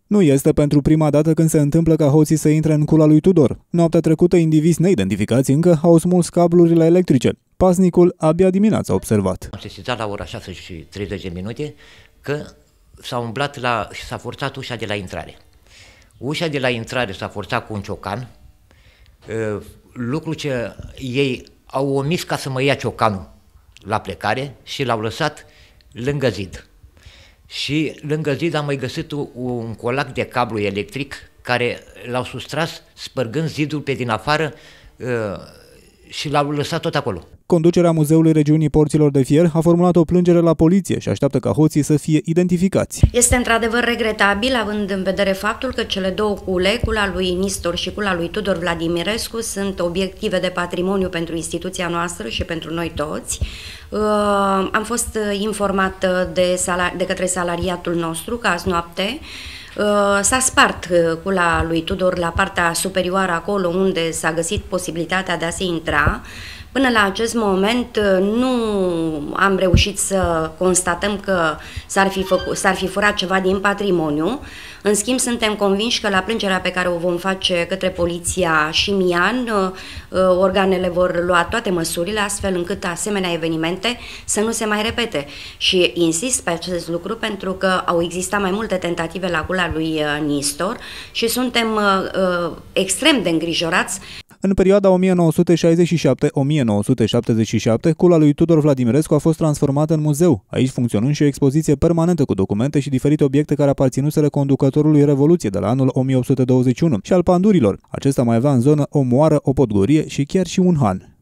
Nu este pentru prima dată când se întâmplă ca hoții să intre în cula lui Tudor. Noaptea trecută, indivizi neidentificați încă au smuls cablurile electrice. Pasnicul abia dimineața a observat. Am sesizat la ora 6:30 că s-a umblat și s-a forțat ușa de la intrare. Ușa de la intrare s-a forțat cu un ciocan, lucru ce ei au omis ca să mă ia ciocanul la plecare și l-au lăsat lângă zid. Și lângă zid am mai găsit un colac de cablu electric care l-au sustras spărgând zidul pe din afară și l-au lăsat tot acolo. Conducerea Muzeului Regiunii Porților de Fier a formulat o plângere la poliție și așteaptă ca hoții să fie identificați. Este într-adevăr regretabil, având în vedere faptul că cele două cule, cula lui Nistor și cula lui Tudor Vladimirescu, sunt obiective de patrimoniu pentru instituția noastră și pentru noi toți. Am fost informat de către salariatul nostru că azi noapte s-a spart cula lui Tudor la partea superioară, acolo unde s-a găsit posibilitatea de a se intra. Până la acest moment nu am reușit să constatăm că s-ar fi furat ceva din patrimoniu. În schimb, suntem convinși că la plângerea pe care o vom face către poliția Șimian, organele vor lua toate măsurile astfel încât asemenea evenimente să nu se mai repete. Și insist pe acest lucru pentru că au existat mai multe tentative la cula lui Nistor și suntem extrem de îngrijorați. În perioada 1967-1977, cula lui Tudor Vladimirescu a fost transformată în muzeu, aici funcționând și o expoziție permanentă cu documente și diferite obiecte care aparținuseră conducătorului Revoluției de la anul 1821 și al pandurilor. Acesta mai avea în zonă o moară, o podgorie și chiar și un han.